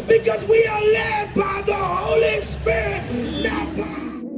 because we are led by the Holy Spirit, not by...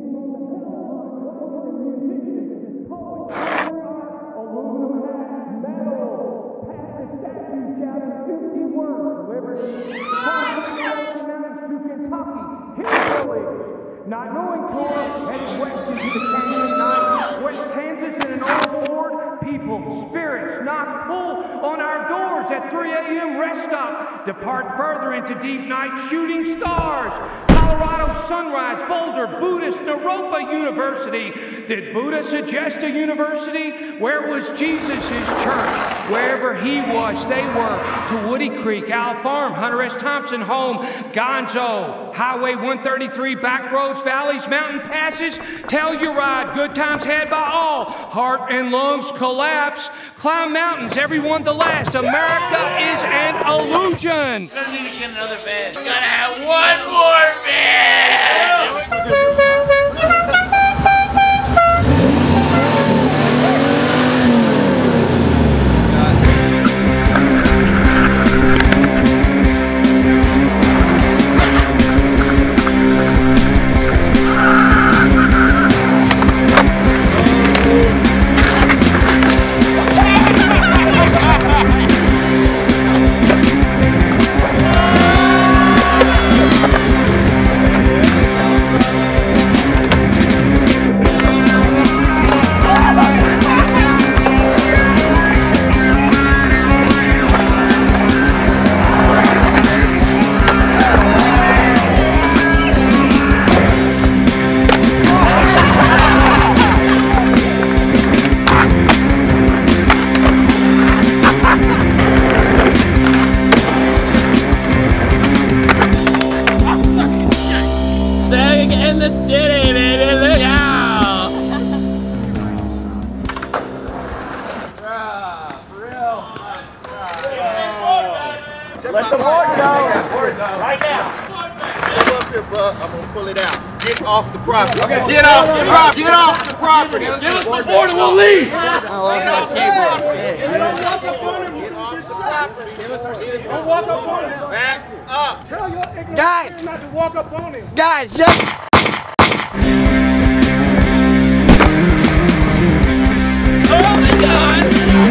Not knowing tour, headed west into the canyon night, West Kansas in an old Ford. People, spirits, knock, pull on our doors at 3 a.m. rest stop. Depart further into deep night, shooting stars. Colorado sunrise, Boulder, Buddhist, Naropa University. Did Buddha suggest a university? Where was Jesus' church? Wherever he was, they were. To Woody Creek, Owl Farm, Hunter S. Thompson home, Gonzo, Highway 133, back roads, valleys, mountain passes. Tell your ride, good times had by all. Heart and lungs collapse. Climb mountains, everyone the last. America is an illusion. We don't need to get another bed. We gotta have one more bed. In the city, baby, look out! For real. Let the board go. Right now. Pull up here, bud. I'm gonna pull it out. Get off the property. Okay. Get off the property. Get off the property. Give us the board and we'll leave. Get off the property. Don't walk up on him. Back up. Tell your ignorant Guys. not to walk up on him. Guys, just... Oh my God!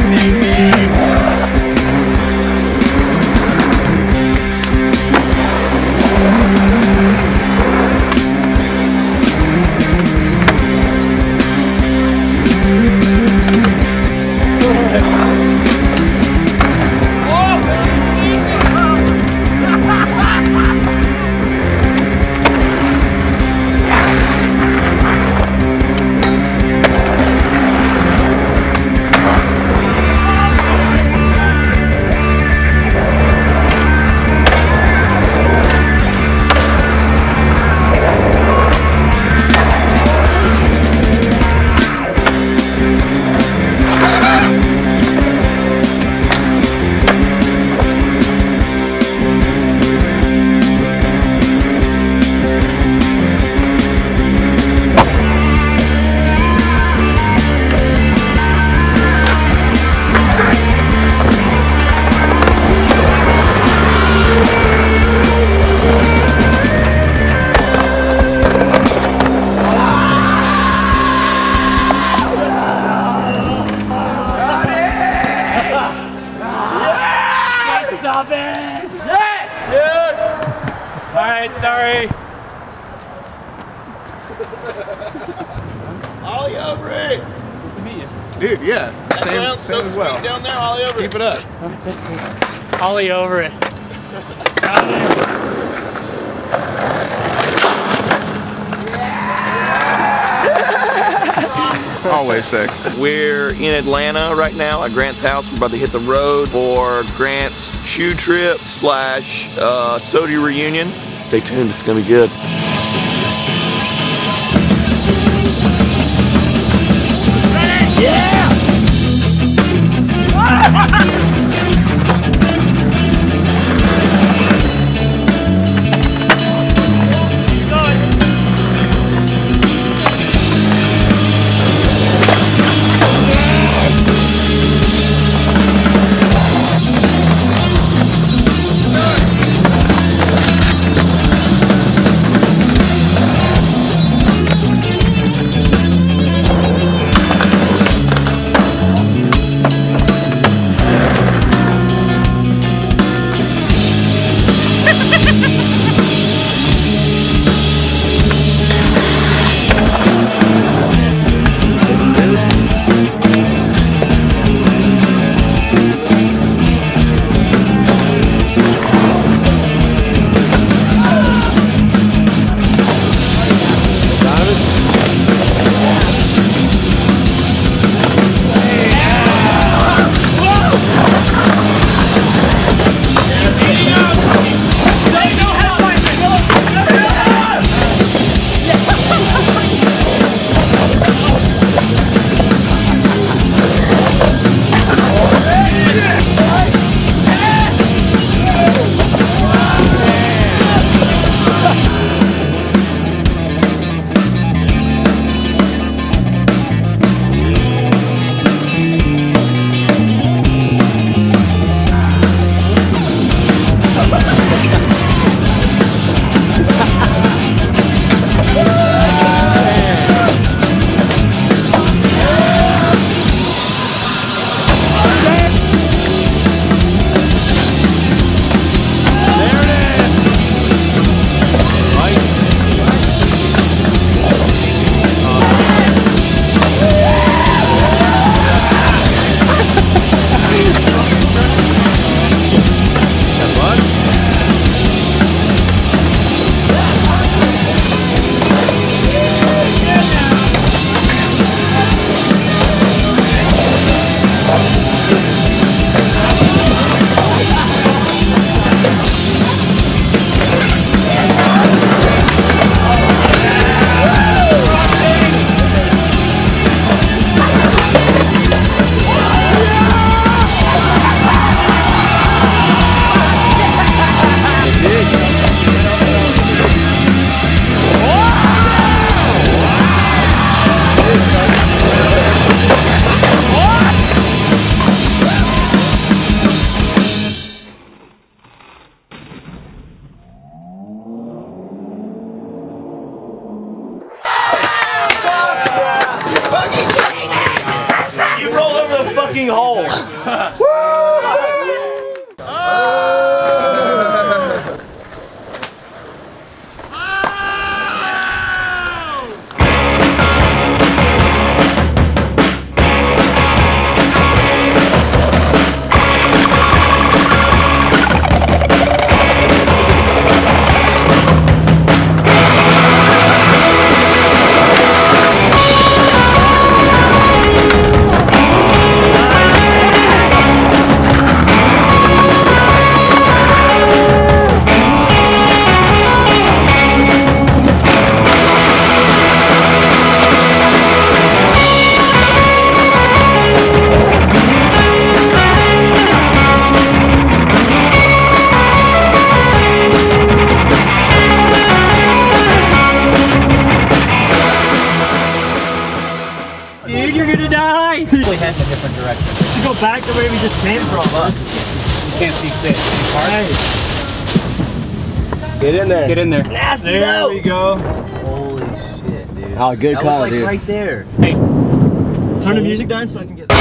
Stop it! Yes, dude! Alright, sorry. Ollie over it. Nice to meet you. Dude, yeah. Same as well. Down there, Ollie over it. Keep it up. Ollie over it. Always sick. We're in Atlanta right now at Grant's house. We're about to hit the road for Grant's shoe trip / SOTY reunion. Stay tuned, it's gonna be good. Yeah! digging holes. Dude, you're gonna die! Probably head in a different direction. We should go back the way we just came from. You can't see fit. Get in there. Get in there. Nasty there we go. Holy shit, dude. Oh, good that call, was like dude. right there. Hey, turn the music down so I can get.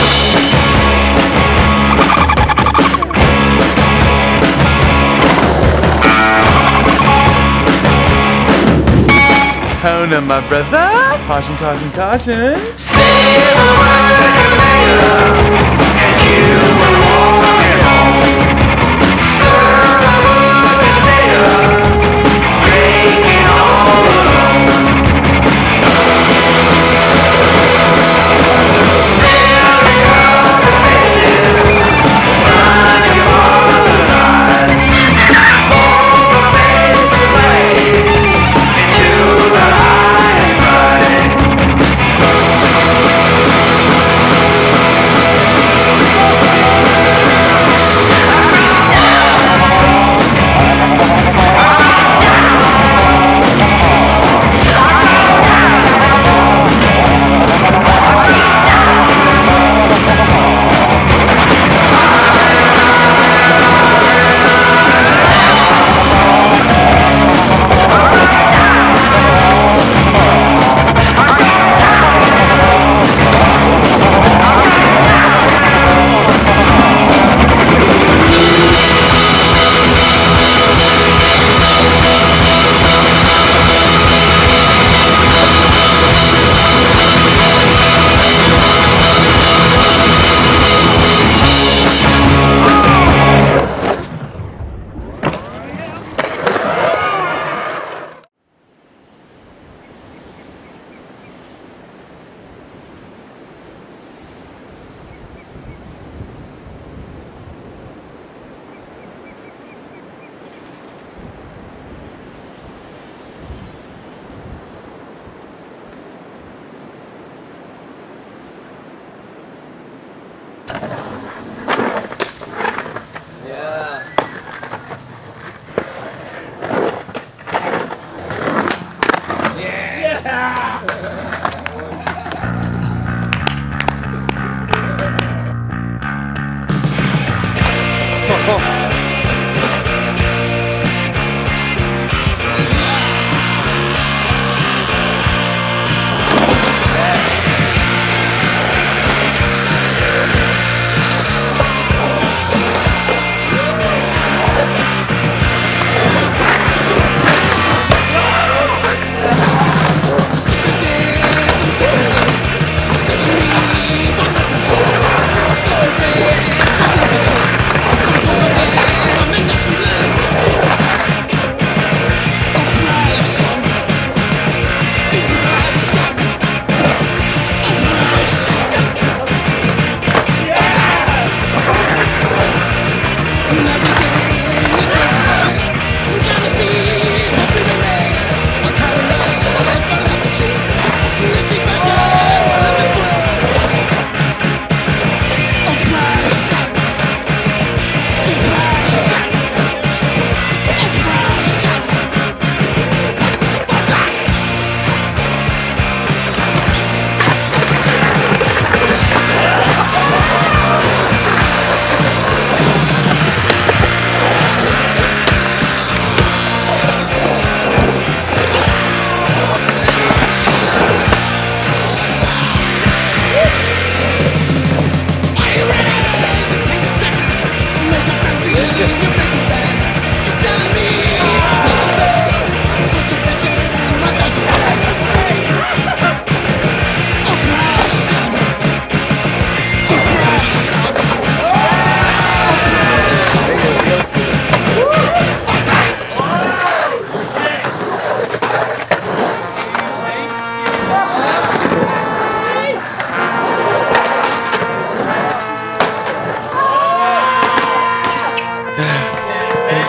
Kona, my brother. Caution, caution, caution. Say the word and later, as you were walking home. Sir, the moon is later, breaking all alone. Very well tasted, find your mother's eyes. Hold the base and play into the highest price.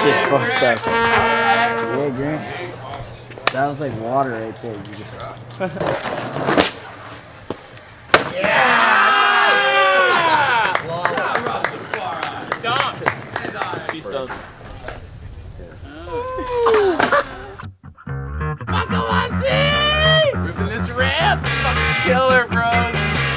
shit's fucked up. Yeah, Grant. That was like water right there. You just... Ripping this ramp! Fucking killer, bros!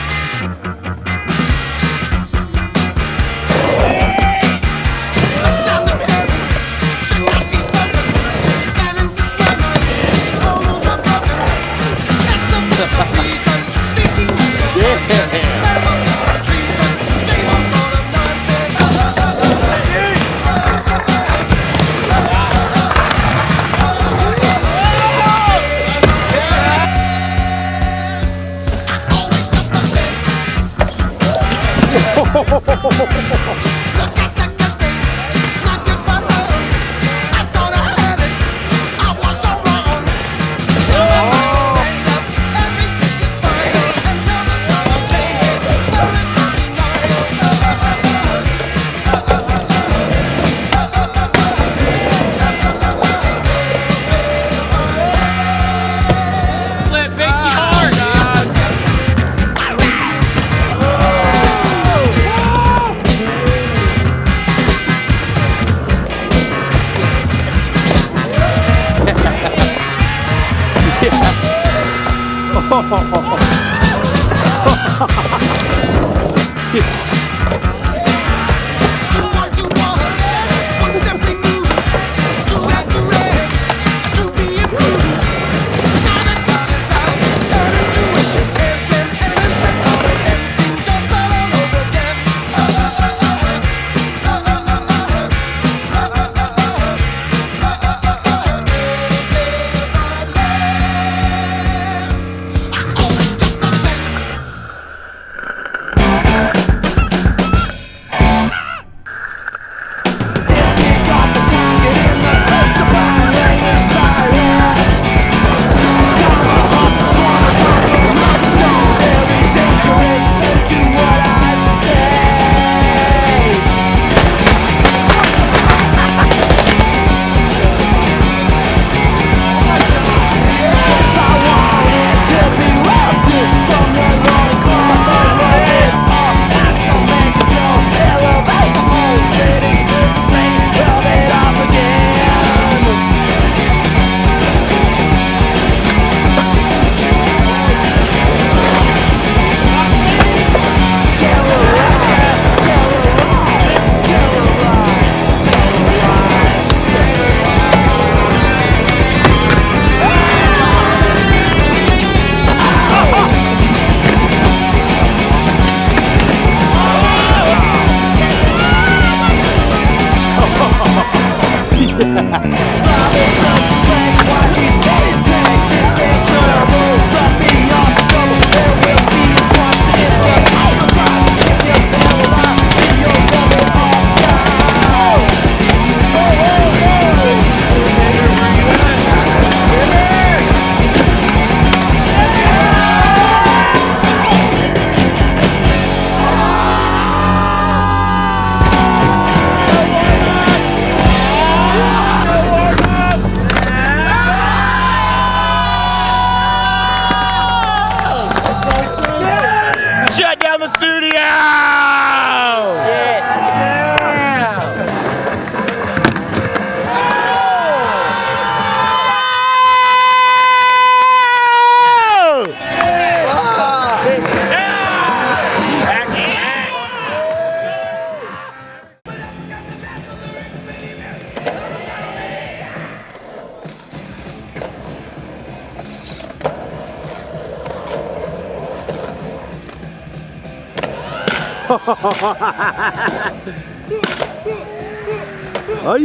Oh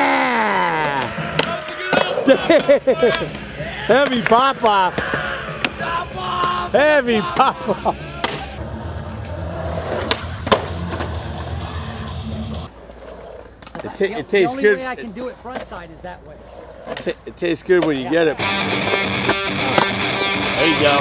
yeah! Heavy pop off. Heavy pop off. It tastes good. The only way I can do it front side is that way. It tastes good when you get it. There you go.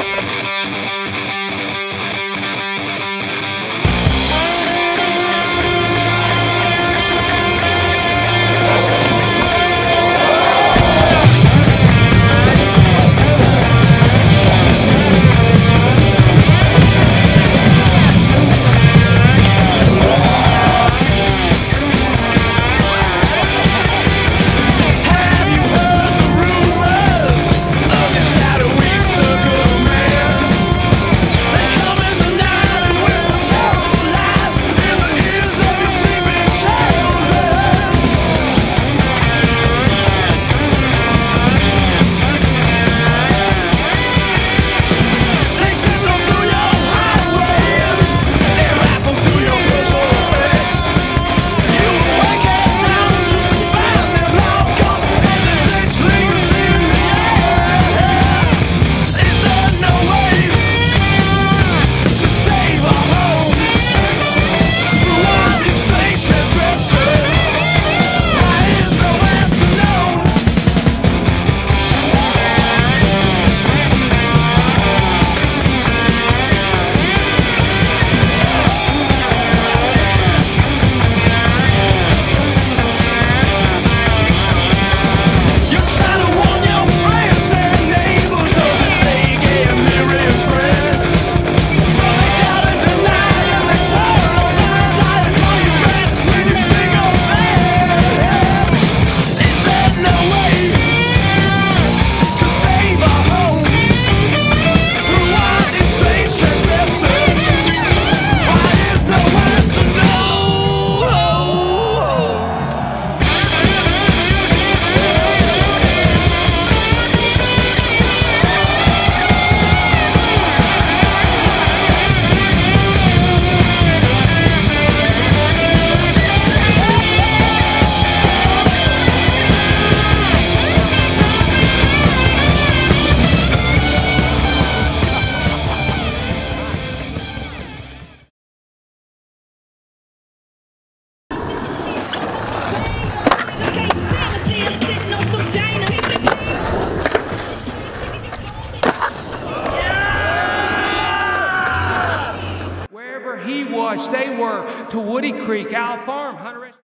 went to Woody Creek, Owl Farm, Hunter S.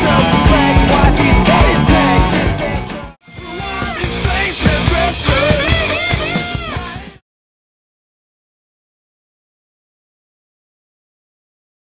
Strange transgressors.